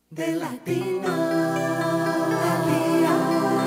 De Latino al día.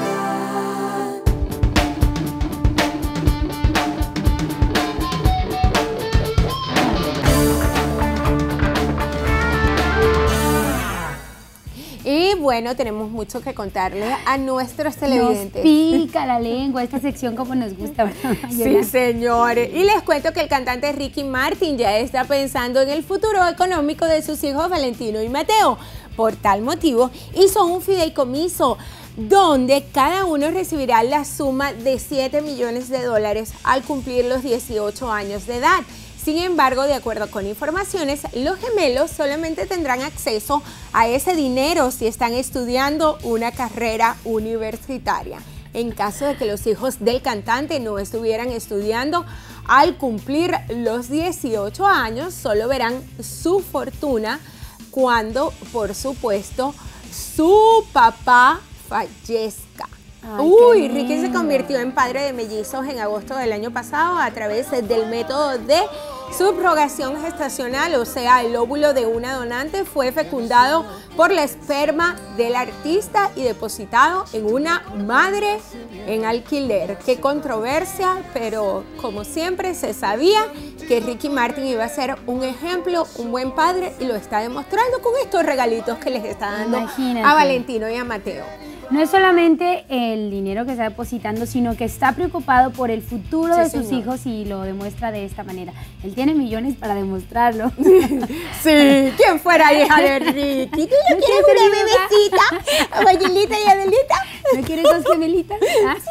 Y bueno, tenemos mucho que contarle a nuestros televidentes. Nos pica la lengua, esta sección como nos gusta, ¿verdad? Sí, señores. Y les cuento que el cantante Ricky Martin ya está pensando en el futuro económico de sus hijos Valentino y Mateo. Por tal motivo, hizo un fideicomiso donde cada uno recibirá la suma de $7 millones al cumplir los 18 años de edad. Sin embargo, de acuerdo con informaciones, los gemelos solamente tendrán acceso a ese dinero si están estudiando una carrera universitaria. En caso de que los hijos del cantante no estuvieran estudiando, al cumplir los 18 años, solo verán su fortuna cuando, por supuesto, su papá fallezca. Uy, Ricky se convirtió en padre de mellizos en agosto del año pasado a través del método de subrogación gestacional, o sea, el óvulo de una donante fue fecundado por la esperma del artista y depositado en una madre en alquiler. Qué controversia, pero como siempre se sabía que Ricky Martin iba a ser un ejemplo, un buen padre, y lo está demostrando con estos regalitos que les está dando a Valentino y a Mateo. No es solamente el dinero que está depositando, sino que está preocupado por el futuro de sus hijos y lo demuestra de esta manera. Él tiene millones para demostrarlo. Sí, ¿quién fuera hija de Ricky? ¿Tú no quieres una bebecita? ¿Mayelita y Adelita? ¿No quieres dos gemelitas?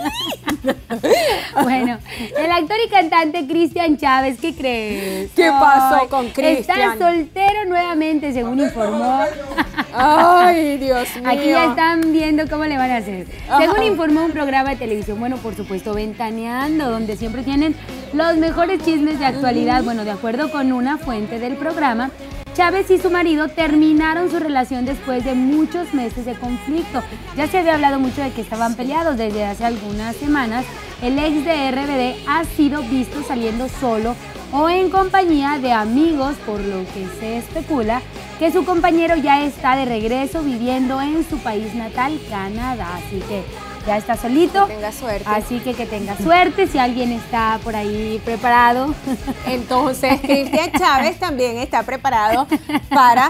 Bueno, el actor y cantante Cristian Chávez, ¿qué crees? ¿Qué pasó con Cristian? Está soltero nuevamente, según informó. Ay, Dios mío. Aquí ya están viendo cómo le van a hacer. Según informó un programa de televisión, bueno, por supuesto, Ventaneando, donde siempre tienen los mejores chismes de actualidad. Bueno, de acuerdo con una fuente del programa, Chávez y su marido terminaron su relación después de muchos meses de conflicto. Ya se había hablado mucho de que estaban peleados desde hace algunas semanas. El ex de RBD ha sido visto saliendo solo o en compañía de amigos, por lo que se especula que su compañero ya está de regreso viviendo en su país natal, Canadá. Así que ya está solito. Que tenga suerte. Así que tenga suerte si alguien está por ahí preparado. Entonces, Cristian Chávez también está preparado para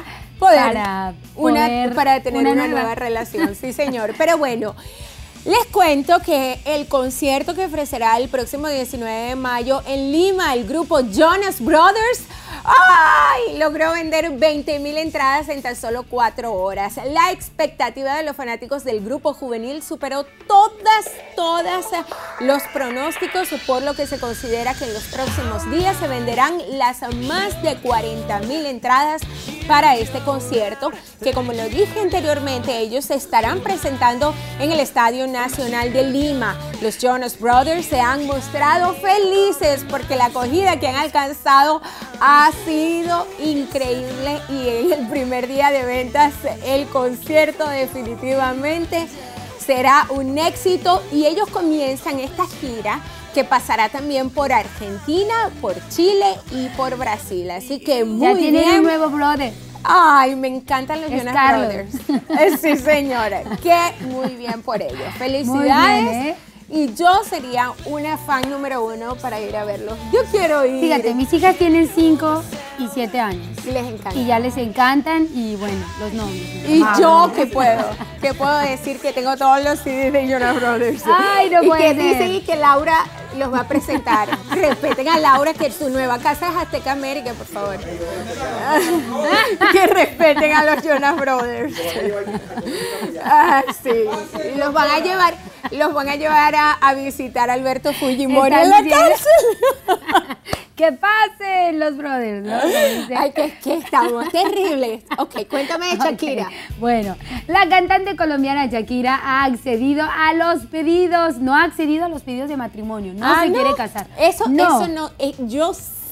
tener una nueva relación. Sí, señor. Pero bueno, les cuento que el concierto que ofrecerá el próximo 19 de mayo en Lima, el grupo Jonas Brothers, ¡ay!, logró vender 20,000 entradas en tan solo 4 horas. La expectativa de los fanáticos del grupo juvenil superó todas los pronósticos, por lo que se considera que en los próximos días se venderán las más de 40,000 entradas para este concierto, que, como lo dije anteriormente, ellos se estarán presentando en el Estadio Nacional de Lima. Los Jonas Brothers se han mostrado felices porque la acogida que han alcanzado ha sido increíble, y en el primer día de ventas el concierto definitivamente será un éxito, y ellos comienzan esta gira que pasará también por Argentina, por Chile y por Brasil. Así que muy bien. Ya tienen un nuevo brother. Ay, me encantan los Jonas Brothers. Sí, señora. Que muy bien por ellos. Felicidades. Muy bien, Y yo sería una fan número 1 para ir a verlos. Yo quiero ir. Fíjate, mis hijas tienen 5 y 7 años. Y les encanta. Y ya les encantan, y bueno, los novios. Y yo, ¿qué puedo decir? Que tengo todos los CDs de Jonas Brothers. Ay, no puede ser. Y que dicen que Laura los va a presentar. Respeten a Laura, que su nueva casa es Azteca América, por favor. Que respeten a los Jonas Brothers. Sí. Y los van a llevar a visitar a Alberto Fujimori en la cárcel. ¡Que pasen los brothers! ¿No? Ay, que estamos terribles. Ok, cuéntame de Shakira. Okay. Bueno, la cantante colombiana Shakira ha accedido a los pedidos, no ha accedido a los pedidos de matrimonio, no se quiere casar. Eso no, yo sé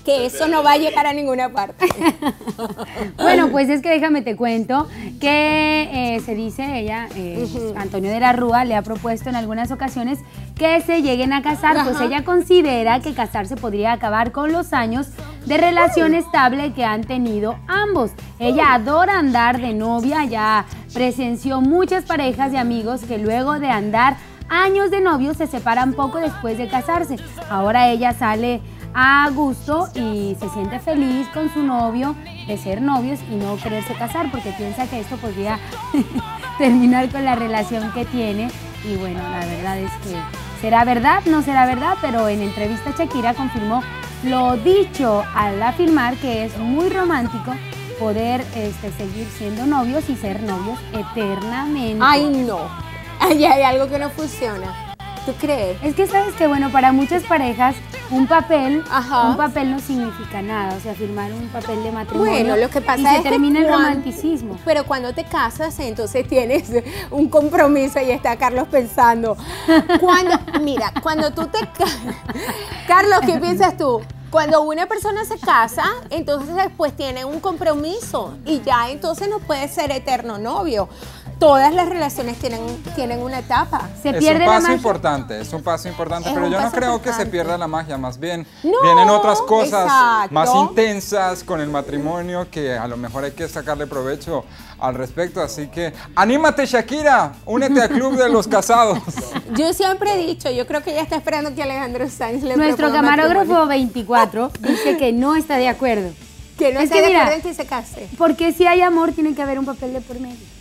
que eso no va a llegar a ninguna parte. Bueno, pues es que déjame te cuento que se dice ella, Antonio de la Rúa le ha propuesto en algunas ocasiones que se lleguen a casar, pues ella considera que casarse podría acabar con los años de relación estable que han tenido ambos. Ella adora andar de novia, ya presenció muchas parejas de amigos que luego de andar años de novios se separan poco después de casarse. Ahora ella sale a gusto y se siente feliz con su novio de ser novios y no quererse casar porque piensa que esto podría terminar con la relación que tiene. Y bueno, la verdad es que será verdad, no será verdad, pero en entrevista Shakira confirmó lo dicho al afirmar que es muy romántico poder seguir siendo novios y ser novios eternamente. Ay, no. Ahí hay algo que no funciona. ¿Tú crees? Es que sabes que, bueno, para muchas parejas un papel no significa nada, o sea, firmar un papel de matrimonio. Bueno, lo que pasa y es se que termina el romanticismo. Pero cuando te casas, entonces tienes un compromiso y está Carlos pensando. Cuando tú te casas. Carlos, ¿qué piensas tú? Cuando una persona se casa, entonces después tiene un compromiso y ya entonces no puede ser eterno novio. Todas las relaciones tienen una etapa. Se pierde la magia. Es un paso importante, Es pero un yo no paso creo que se importante. pierda la magia, más bien No, vienen otras cosas exacto. más intensas con el matrimonio que a lo mejor hay que sacarle provecho al respecto, así que anímate Shakira, únete al club de los casados. Yo siempre he dicho, yo creo que ella está esperando que Alejandro Sanz le Nuestro proponga camarógrafo matrimonio. 24 dice que no está de acuerdo. Que no Es esté que de mira, acuerdo en que se case. Porque si hay amor tiene que haber un papel de por medio.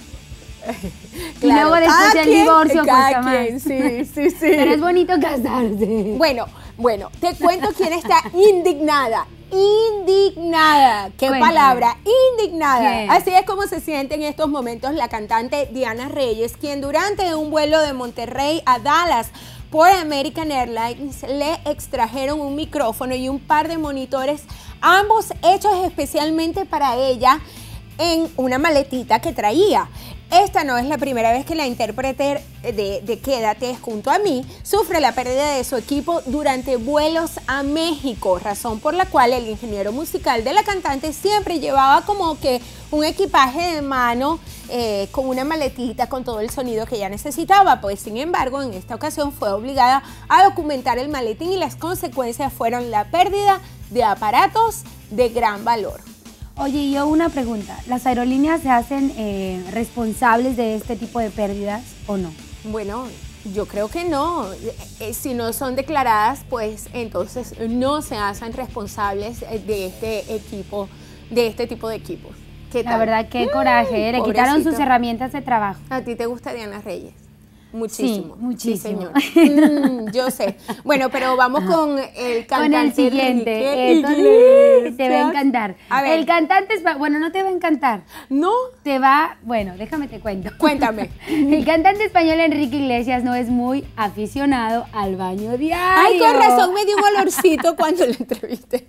Y Claro, luego después cada del divorcio, pues cada jamás. quien, sí. Pero es bonito casarse. Bueno, te cuento quién está indignada. Indignada. ¿Qué Cuéntame. palabra? Indignada. ¿Quién? Así es como se siente en estos momentos la cantante Diana Reyes, quien durante un vuelo de Monterrey a Dallas por American Airlines le extrajeron un micrófono y un par de monitores, ambos hechos especialmente para ella, en una maletita que traía. Esta no es la primera vez que la intérprete de Quédate junto a mí sufre la pérdida de su equipo durante vuelos a México, razón por la cual el ingeniero musical de la cantante siempre llevaba como que un equipaje de mano con una maletita con todo el sonido que ella necesitaba, pues sin embargo en esta ocasión fue obligada a documentar el maletín y las consecuencias fueron la pérdida de aparatos de gran valor. Oye, yo una pregunta. ¿Las aerolíneas se hacen responsables de este tipo de pérdidas o no? Bueno, yo creo que no. Si no son declaradas, pues entonces no se hacen responsables de este tipo de equipos. ¿Qué La tal? verdad, qué coraje. Le quitaron sus pobrecito. herramientas de trabajo. ¿A ti te gusta Diana Reyes? Muchísimo. Sí, muchísimo. Sí, señor. Yo sé. Bueno, pero vamos con el cantante. Con el siguiente. Enrique Te va a Iglesias. encantar. A ver. El cantante bueno, no te va a encantar. ¿No? Bueno, déjame te cuento. Cuéntame. El cantante español Enrique Iglesias no es muy aficionado al baño diario. Ay, con razón me dio un olorcito cuando le entrevisté.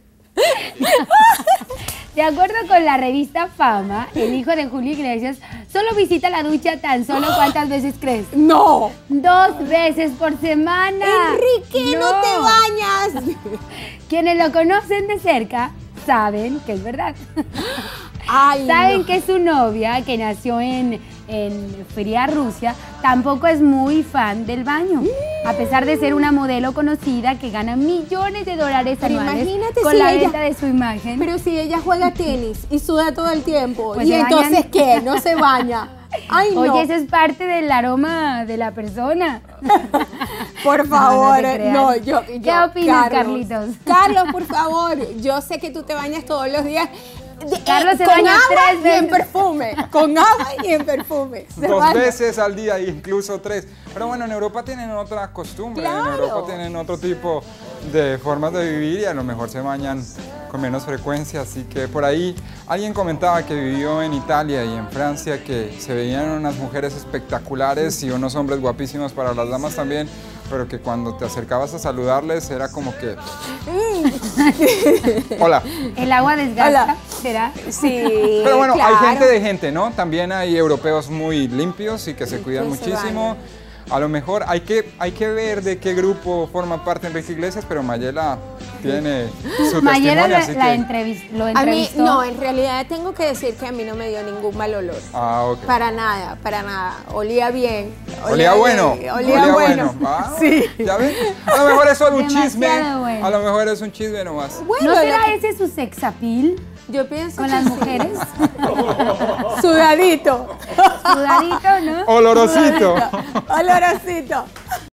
De acuerdo con la revista Fama, el hijo de Julio Iglesias solo visita la ducha tan solo ¿cuántas veces crees? ¡No! 2 veces por semana. Enrique, no te bañas. Quienes lo conocen de cerca saben que es verdad. Ay, Saben no. que su novia, que nació en Fría, Rusia, tampoco es muy fan del baño. A pesar de ser una modelo conocida que gana millones de dólares Pero anuales imagínate con si la ella- venta de su imagen. Pero si ella juega tenis y suda todo el tiempo, Pues ¿y se entonces bañan. qué? ¿No se baña? Ay, no. Oye, eso es parte del aroma de la persona. Por favor, No te creas. no, yo. ¿Qué opinas, Carlitos? Carlos, por favor, yo sé que tú te bañas todos los días. Carlos se con baña agua 3 y en veces. perfume. Con agua y en perfume. Se 2 baña. veces al día, incluso 3. Pero bueno, en Europa tienen otra costumbre, Claro. en Europa tienen otro tipo de formas de vivir y a lo mejor se bañan con menos frecuencia, así que por ahí alguien comentaba que vivió en Italia y en Francia que se veían unas mujeres espectaculares y unos hombres guapísimos para las damas también, pero que cuando te acercabas a saludarles era como que... Hola. El agua desgasta, Hola. ¿será? Sí. Pero bueno, claro. hay gente de gente, ¿no? También hay europeos muy limpios y que se cuidan Que se muchísimo. A lo mejor hay que ver de qué grupo forma parte Enrique Iglesias, pero Mayela tiene su Mayela testimonio, así lo que... entrevistó. A mí, no, en realidad tengo que decir que a mí no me dio ningún mal olor. Ah, ok. Para nada, para nada. Olía bien. Olía bueno. bien, olía bueno. Ah, Sí. ¿Ya ven? A lo mejor es solo un chisme. Demasiado bueno. A lo mejor es un chisme nomás. Bueno, ¿No será lo que- ese su sex appeal yo pienso con que las sí. mujeres? Sudadito. Sudadito, ¿no? Olorosito. Olorosito.